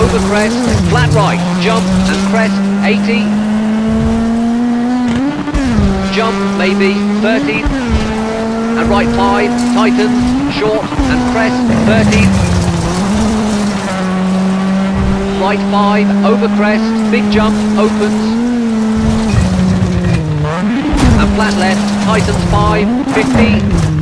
over crest, flat right, jump and crest, 80. Jump, maybe, 30. And right 5, tightens, short and crest, 30. Right 5, over crest, big jump, opens. And flat left, tightens 5, 50.